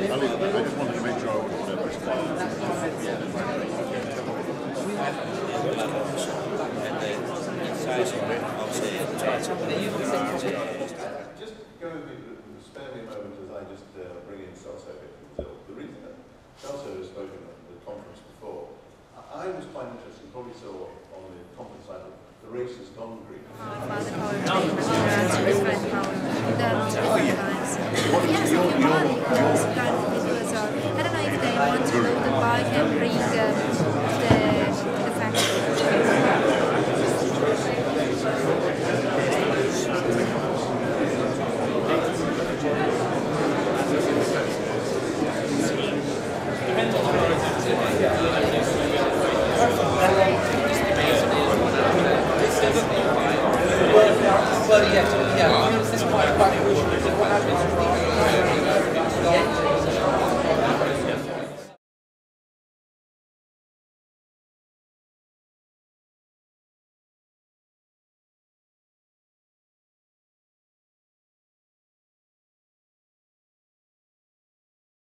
just wanted to make sure I was Just go with me, spare me a moment as I just bring in Celso here from Brazil. The reason that Celso has spoken at the conference before, I was quite interested, you probably saw on the conference side that the race has gone green. Yes,